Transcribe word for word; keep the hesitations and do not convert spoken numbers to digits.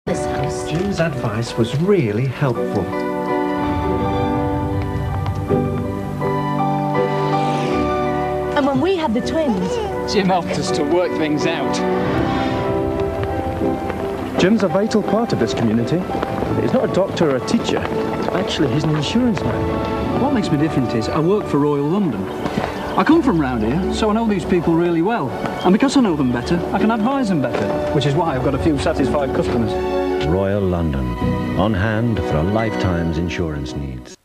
This house. Jim's advice was really helpful. And when we had the twins, Jim helped us to work things out. Jim's a vital part of this community. He's not a doctor or a teacher. Actually, he's an insurance man. What makes me different is I work for Royal London. I come from round here, so I know these people really well. And because I know them better, I can advise them better, which is why I've got a few satisfied customers. Royal London, on hand for a lifetime's insurance needs.